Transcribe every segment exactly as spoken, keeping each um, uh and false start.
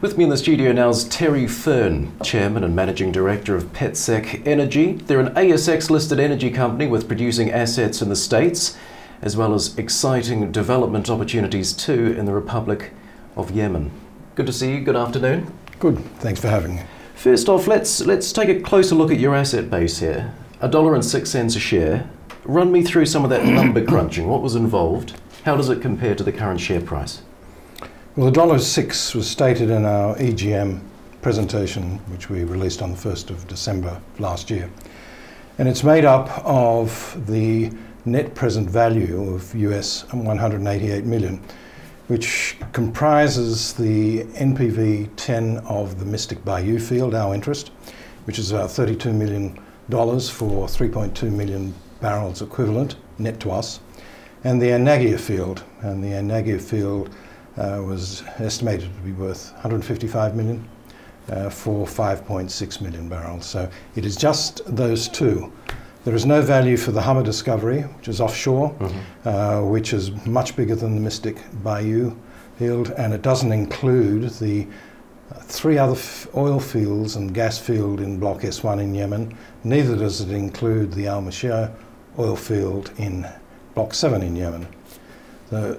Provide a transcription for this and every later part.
With me in the studio now is Terry Fern, Chairman and Managing Director of Petsec Energy. They're an A S X-listed energy company with producing assets in the States, as well as exciting development opportunities too in the Republic of Yemen. Good to see you. Good afternoon. Good. Thanks for having me. First off, let's let's take a closer look at your asset base here. A dollar and six cents a share. Run me through some of that number crunching. What was involved? How does it compare to the current share price? Well, the dollar six was stated in our E G M presentation, which we released on the first of December last year. And it's made up of the net present value of U S one hundred eighty-eight million, which comprises the N P V ten of the Mystic Bayou field, our interest, which is about thirty-two million dollars for three point two million barrels equivalent net to us, and the Anagia field. And the Anagia field uh, was estimated to be worth one hundred fifty-five million uh, for five point six million barrels. So it is just those two. There is no value for the Hummer discovery, which is offshore, mm-hmm. uh, which is much bigger than the Mystic Bayou field, and it doesn't include the uh, three other f oil fields and gas field in Block S one in Yemen. Neither does it include the Al Mashia oil field in Block seven in Yemen. So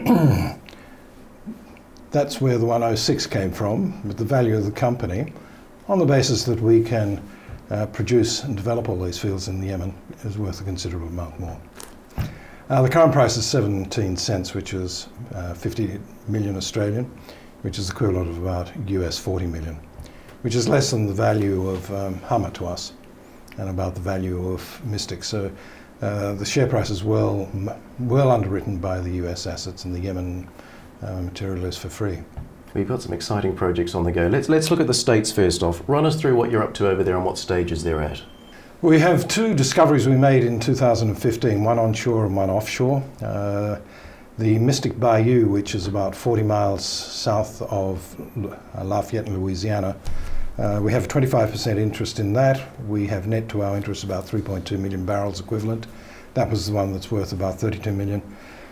that's where the one oh six came from, with the value of the company, on the basis that we can Uh, produce and develop all these fields in Yemen, is worth a considerable amount more. Uh, the current price is seventeen cents, which is uh, fifty million Australian, which is equivalent of about U S forty million, which is less than the value of um, Hummer to us and about the value of Mystic. So uh, the share price is well, well underwritten by the U S assets, and the Yemen uh, material is for free. We've got some exciting projects on the go. Let's, let's look at the States first off. Run us through what you're up to over there and what stages they're at. We have two discoveries we made in two thousand fifteen, one onshore and one offshore. Uh, the Mystic Bayou, which is about forty miles south of Lafayette, Louisiana, uh, we have a twenty-five percent interest in that. We have net to our interest about three point two million barrels equivalent. That was the one that's worth about thirty-two million.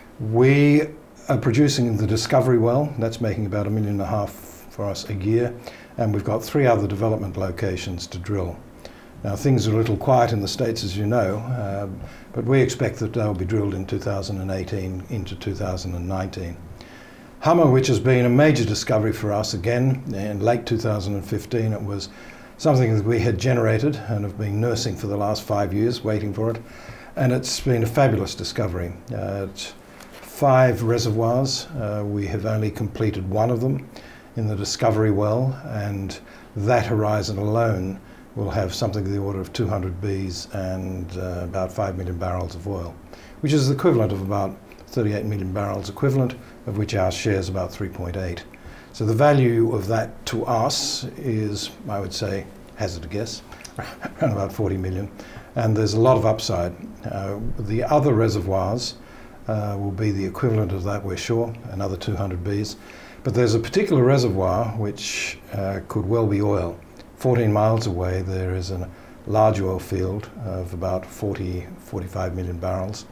We are producing the discovery well. That's making about a million and a half for us a year, and we've got three other development locations to drill. Now, things are a little quiet in the States, as you know, uh, but we expect that they'll be drilled in two thousand eighteen into two thousand nineteen. Hummer, which has been a major discovery for us again in late two thousand fifteen, it was something that we had generated and have been nursing for the last five years, waiting for it, and it's been a fabulous discovery. Uh, it's five reservoirs. Uh, we have only completed one of them in the discovery well, and that horizon alone will have something in the order of two hundred Bs and uh, about five million barrels of oil, which is the equivalent of about thirty-eight million barrels equivalent, of which our share is about three point eight. So the value of that to us is, I would say, hazard a guess, around about forty million, and there's a lot of upside. Uh, the other reservoirs Uh, will be the equivalent of that, we're sure, another two hundred Bs. But there's a particular reservoir which uh, could well be oil. fourteen miles away there is a large oil field of about forty, forty-five million barrels,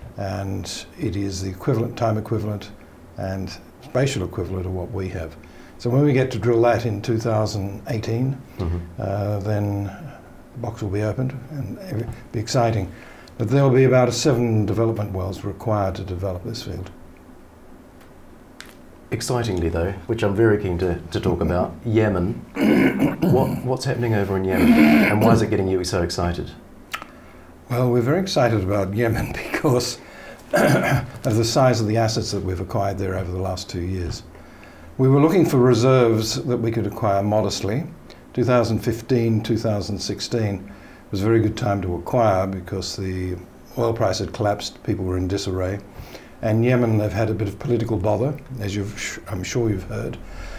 and it is the equivalent, time equivalent and spatial equivalent of what we have. So when we get to drill that in two thousand eighteen, mm-hmm. uh, then the box will be opened and it'll be exciting. But there will be about seven development wells required to develop this field. Excitingly though, which I'm very keen to, to talk about, Yemen. what, what's happening over in Yemen, and why is it getting you so excited? Well, we're very excited about Yemen because of the size of the assets that we've acquired there over the last two years. We were looking for reserves that we could acquire modestly. two thousand fifteen, two thousand sixteen was a very good time to acquire because the oil price had collapsed, people were in disarray, and Yemen have had a bit of political bother, as you've, I'm sure you've heard,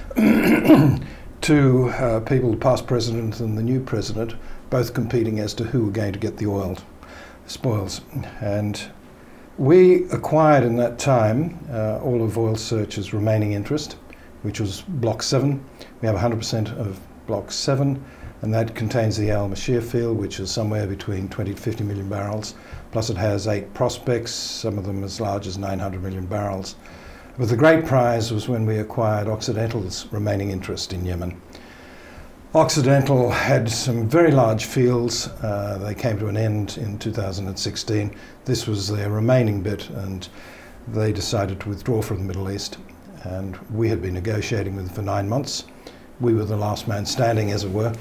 two uh, people, the past president and the new president, both competing as to who were going to get the oil spoils. And we acquired in that time uh, all of Oil Search's remaining interest, which was Block seven. We have one hundred percent of Block seven, and that contains the Al Mashia field, which is somewhere between twenty to fifty million barrels, plus it has eight prospects, some of them as large as nine hundred million barrels. But the great prize was when we acquired Occidental's remaining interest in Yemen. Occidental had some very large fields. Uh, they came to an end in two thousand sixteen. This was their remaining bit, and they decided to withdraw from the Middle East. And we had been negotiating with them for nine months. We were the last man standing, as it were.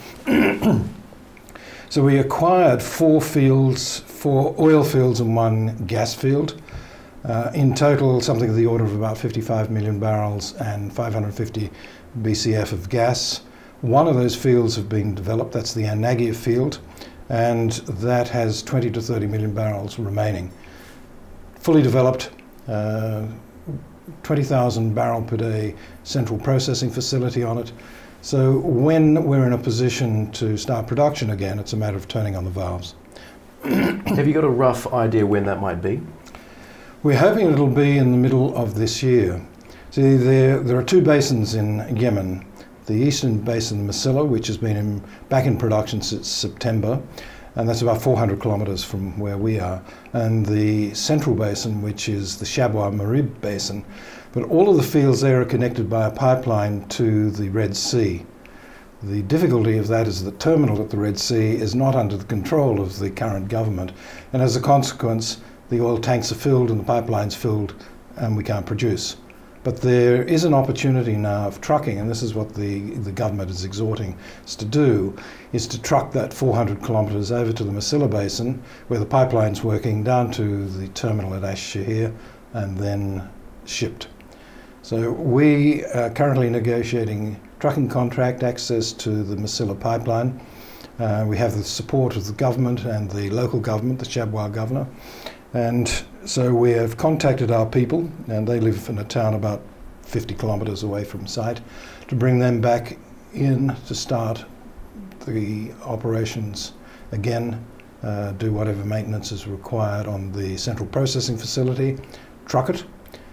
So we acquired four fields, four oil fields and one gas field. Uh, in total, something of the order of about fifty-five million barrels and five hundred fifty B C F of gas. One of those fields have been developed, that's the Anagia field, and that has twenty to thirty million barrels remaining. Fully developed, uh, twenty thousand barrel per day central processing facility on it. So when we're in a position to start production again, it's a matter of turning on the valves. Have you got a rough idea when that might be? We're hoping it'll be in the middle of this year. See, there, there are two basins in Yemen. The eastern basin, Masila, which has been in, back in production since September, and that's about four hundred kilometres from where we are. And the central basin, which is the Shabwa Marib basin. But all of the fields there are connected by a pipeline to the Red Sea. The difficulty of that is the terminal at the Red Sea is not under the control of the current government, and as a consequence, the oil tanks are filled and the pipeline's filled, and we can't produce. But there is an opportunity now of trucking, and this is what the, the government is exhorting us to do, is to truck that four hundred kilometres over to the Masila Basin, where the pipeline's working, down to the terminal at Ash Shahir, and then shipped. So we are currently negotiating trucking contract access to the Masila pipeline. Uh, we have the support of the government and the local government, the Shabwa governor. And so we have contacted our people, and they live in a town about fifty kilometres away from site, to bring them back in to start the operations again, uh, do whatever maintenance is required on the central processing facility, truck it,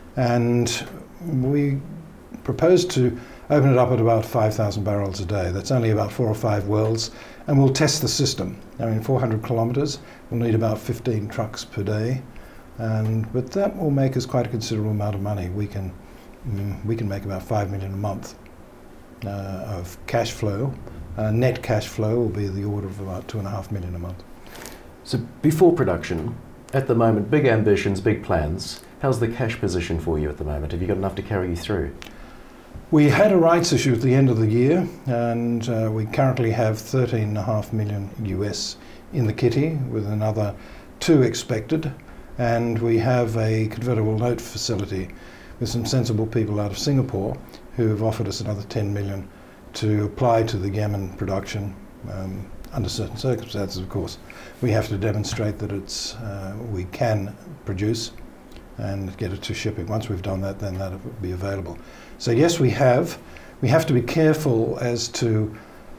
and we propose to open it up at about five thousand barrels a day. That's only about four or five wells, and we'll test the system. I mean, four hundred kilometres, we'll need about fifteen trucks per day, and but that will make us quite a considerable amount of money. We can mm, we can make about five million a month uh, of cash flow. Uh, net cash flow will be the order of about two and a half million a month. So before production, at the moment, big ambitions, big plans. How's the cash position for you at the moment? Have you got enough to carry you through? We had a rights issue at the end of the year, and uh, we currently have thirteen and a half million U S in the kitty, with another two expected, and we have a convertible note facility with some sensible people out of Singapore who have offered us another ten million to apply to the Yemen production um, under certain circumstances, of course. We have to demonstrate that it's uh, we can produce and get it to shipping. Once we've done that, then that will be available. So yes, we have. We have to be careful as to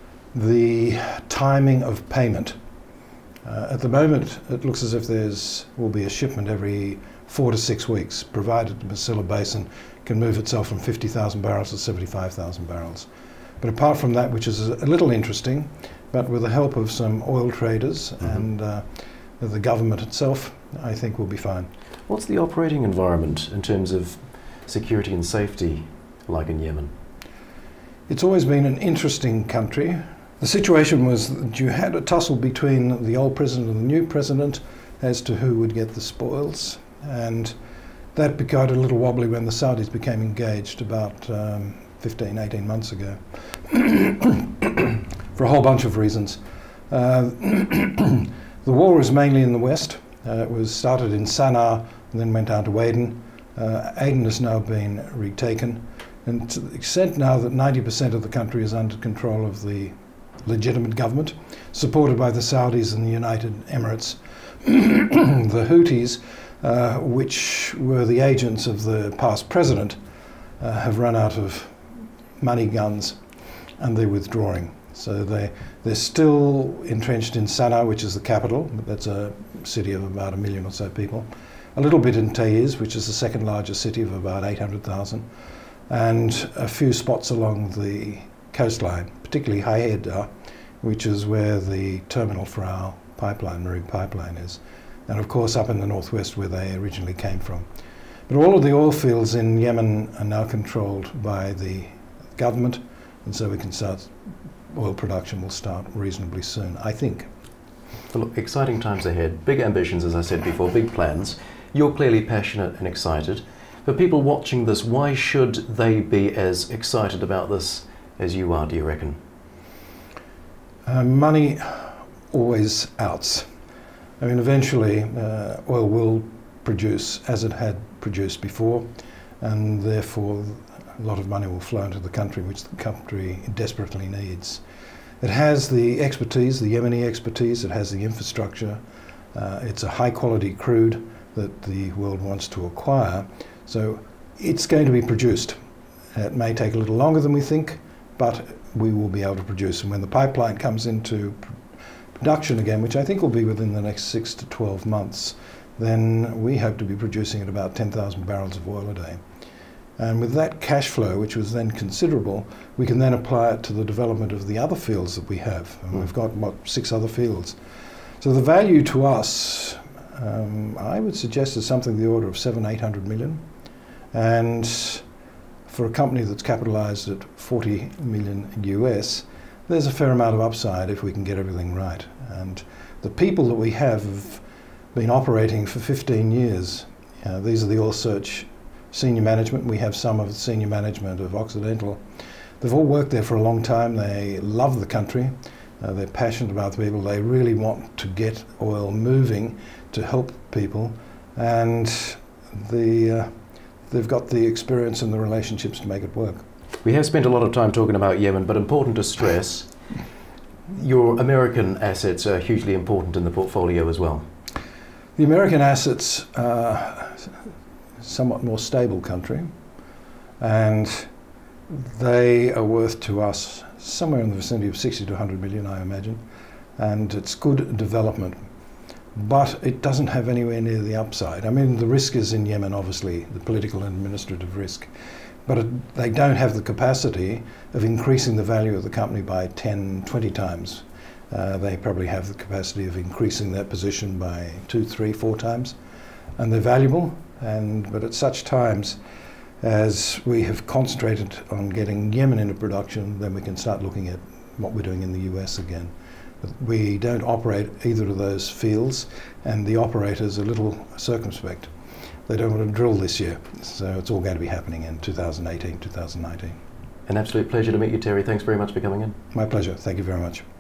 the timing of payment. Uh, at the moment, it looks as if there's will be a shipment every four to six weeks, provided the Masila Basin can move itself from fifty thousand barrels to seventy-five thousand barrels. But apart from that, which is a little interesting, but with the help of some oil traders mm-hmm. and uh, the government itself, I think we'll be fine. What's the operating environment in terms of security and safety like in Yemen? It's always been an interesting country. The situation was that you had a tussle between the old president and the new president as to who would get the spoils, and that got a little wobbly when the Saudis became engaged about um, fifteen, eighteen months ago for a whole bunch of reasons. Uh, the war was mainly in the west. Uh, it was started in Sana'a and then went down to Aden. Uh, Aden has now been retaken, and to the extent now that ninety percent of the country is under control of the legitimate government, supported by the Saudis and the United Emirates. The Houthis, uh, which were the agents of the past president, uh, have run out of money, guns, and they're withdrawing. So they, they're still entrenched in Sana'a, which is the capital. That's a city of about a million or so people. A little bit in Taiz, which is the second largest city of about eight hundred thousand. And a few spots along the coastline, particularly Hayeda, which is where the terminal for our pipeline, marine pipeline is. And of course up in the northwest where they originally came from. But all of the oil fields in Yemen are now controlled by the government, and so we can start, oil production will start reasonably soon, I think. Well, look, exciting times ahead, big ambitions, as I said before, big plans. You're clearly passionate and excited. For people watching this, why should they be as excited about this as you are, do you reckon? Uh, money always outs. I mean, eventually uh, oil will produce as it had produced before, and therefore a lot of money will flow into the country, which the country desperately needs. It has the expertise, the Yemeni expertise, it has the infrastructure, uh, it's a high quality crude that the world wants to acquire, so it's going to be produced. It may take a little longer than we think, but we will be able to produce. And when the pipeline comes into pr production again, which I think will be within the next six to twelve months, then we hope to be producing at about ten thousand barrels of oil a day. And with that cash flow, which was then considerable, we can then apply it to the development of the other fields that we have. And mm. we've got, what, six other fields. So the value to us, um, I would suggest, is something in the order of seven, eight hundred million. And for a company that's capitalized at forty million U S, there's a fair amount of upside if we can get everything right. And the people that we have have been operating for fifteen years. Uh, these are the oil search senior management. We have some of the senior management of Occidental. They've all worked there for a long time. They love the country. Uh, they're passionate about the people. They really want to get oil moving to help people. And the, uh, they've got the experience and the relationships to make it work. We have spent a lot of time talking about Yemen, but important to stress, your American assets are hugely important in the portfolio as well. The American assets are a somewhat more stable country, and they are worth to us somewhere in the vicinity of sixty to one hundred million, I imagine, and it's good development. But it doesn't have anywhere near the upside. I mean, the risk is in Yemen, obviously, the political and administrative risk, but it, they don't have the capacity of increasing the value of the company by ten, twenty times. Uh, they probably have the capacity of increasing their position by two, three, four times. And they're valuable, and, but at such times as we have concentrated on getting Yemen into production, then we can start looking at what we're doing in the U S again. But we don't operate either of those fields, and the operators are a little circumspect. They don't want to drill this year, so it's all going to be happening in two thousand eighteen, two thousand nineteen. An absolute pleasure to meet you, Terry. Thanks very much for coming in. My pleasure. Thank you very much.